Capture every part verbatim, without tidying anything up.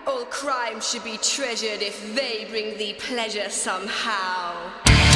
All crime should be treasured if they bring thee pleasure somehow.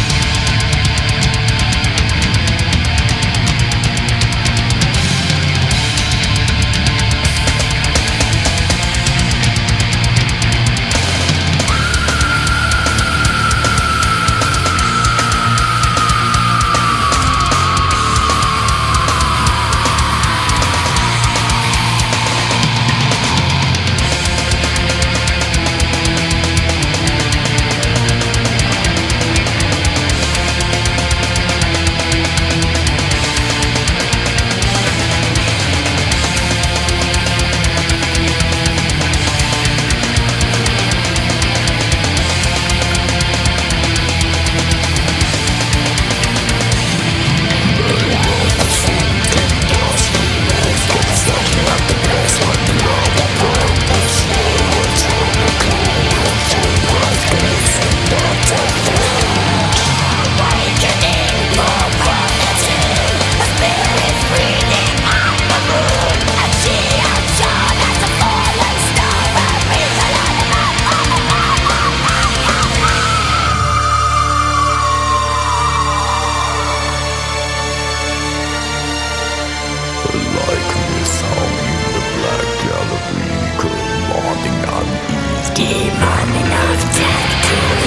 Demon of death.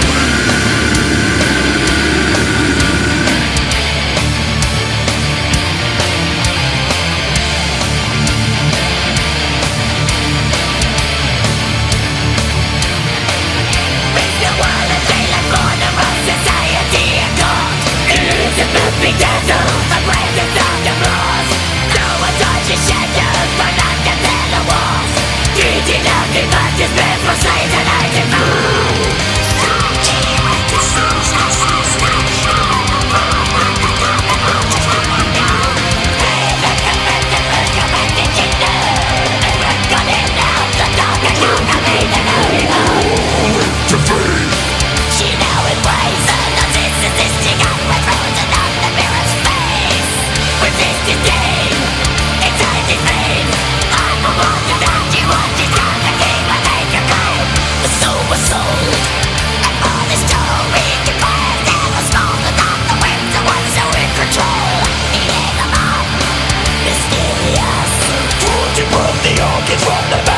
Raise the world and play like corner of society and God. It is a moving desert, the bravest of the bros. No one touches shadows, but not the better walls. Treating nothing but this man for slaves and I demand. She now embraces the narcissistic outward frozen on the mirror's face. Resist his game, excite his pain. I'm a monster that you want, she's got the key will make her go. The soul was sold, and all this story declares there was smaller than the winds that was so in control. Eating them up, mysterious. Forty broke the orchids from the back.